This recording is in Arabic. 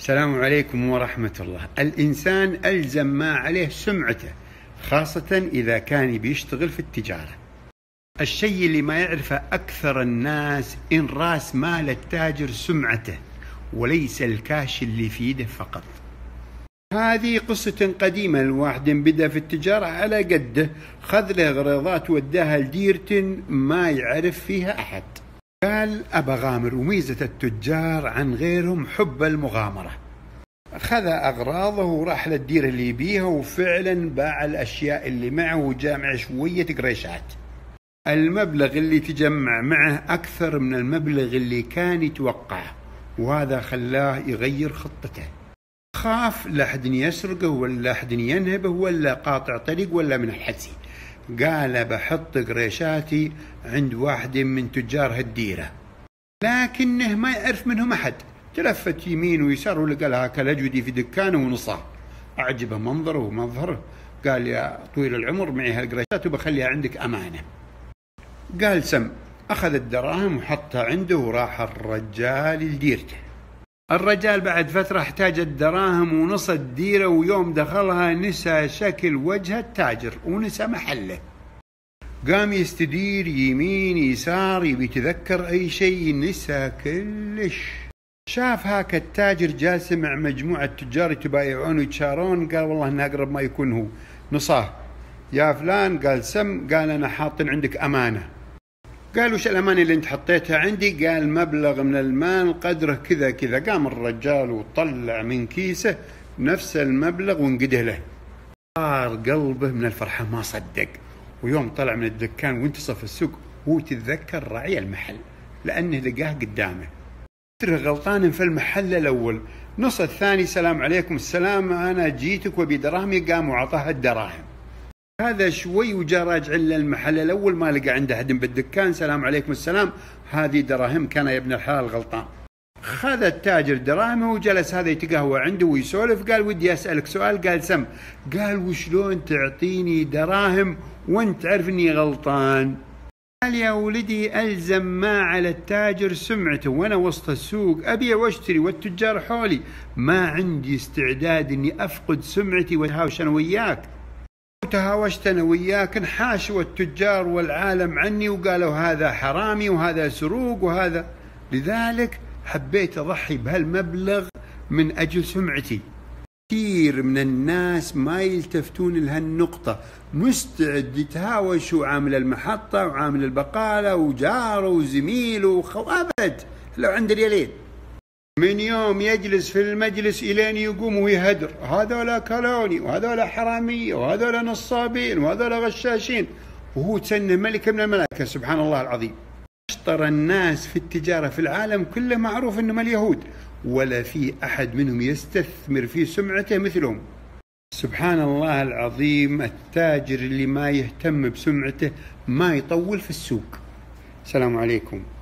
السلام عليكم ورحمة الله. الإنسان ألزم ما عليه سمعته، خاصة إذا كان بيشتغل في التجارة. الشيء اللي ما يعرفه أكثر الناس إن رأس مال التاجر سمعته وليس الكاش اللي في يده فقط. هذه قصة قديمة. الواحد بدأ في التجارة على قده، خذ له غريضات وداها لديرة ما يعرف فيها أحد. قال أبا غامر. وميزة التجار عن غيرهم حب المغامرة. خذ أغراضه وراح للديرة اللي يبيها، وفعلا باع الأشياء اللي معه وجامع شوية قريشات. المبلغ اللي تجمع معه أكثر من المبلغ اللي كان يتوقعه، وهذا خلاه يغير خطته. خاف لا أحد يسرقه ولا أحد ينهبه ولا قاطع طريق ولا من الحسي. قال بحط قريشاتي عند واحد من تجار هالديرة، لكنه ما يعرف منهم أحد. تلفت يمين ويسار ولقى لها كالأجودي في دكانه ونصاه. أعجبه منظره ومظهره. قال يا طويل العمر معي هالقريشات وبخليها عندك أمانة. قال سم. أخذ الدراهم وحطها عنده وراح الرجال لديرته. الرجال بعد فترة احتاج الدراهم ونص الديرة، ويوم دخلها نسى شكل وجه التاجر ونسى محله. قام يستدير يمين يسار يبي يتذكر أي شيء، نسى كلش. شاف هاك التاجر جالس مع مجموعة تجار يتبايعون ويتشارون. قال والله إن أقرب ما يكون هو. نصاه يا فلان. قال سم. قال أنا حاطن عندك أمانة. قال وش الأمانة اللي انت حطيتها عندي؟ قال مبلغ من المال قدره كذا كذا. قام الرجال وطلع من كيسه نفس المبلغ وانقده له. صار قلبه من الفرحة ما صدق. ويوم طلع من الدكان وانتصف السوق هو تتذكر راعي المحل لأنه لقاه قدامه. ترى غلطان في المحل الأول. نص الثاني سلام عليكم. السلام، أنا جيتك وبي دراهمي. قام وعطاها الدراهم. هذا شوي وجا راجع للمحل الأول ما لقى عنده أحد بالدكان. سلام عليكم. السلام، هذه دراهم. كان يا ابن الحلال غلطان. خذ التاجر دراهمه وجلس هذا يتقهوى عنده ويسولف. قال ودي أسألك سؤال. قال سم. قال وشلون تعطيني دراهم وانت تعرف اني غلطان؟ قال يا ولدي ألزم ما على التاجر سمعته، وانا وسط السوق أبيع واشتري والتجار حولي، ما عندي استعداد اني أفقد سمعتي واتهاوش انا وياك. وتهاوشت انا وياك انحاشوا التجار والعالم عني وقالوا هذا حرامي وهذا سروق وهذا. لذلك حبيت أضحي بهالمبلغ من أجل سمعتي. كثير من الناس ما يلتفتون لهالنقطة، مستعد يتهاوش وعامل المحطة وعامل البقالة وجاره وزميله أبد لو عنده ريالين. من يوم يجلس في المجلس إلين يقوم ويهدر هذولا كلوني وهذولا حرامية وهذولا نصابين وهذولا غشاشين، وهو تسنه ملك من الملائكة. سبحان الله العظيم. أشطر الناس في التجارة في العالم كله معروف أنهم اليهود، ولا في أحد منهم يستثمر في سمعته مثلهم. سبحان الله العظيم. التاجر اللي ما يهتم بسمعته ما يطول في السوق. السلام عليكم.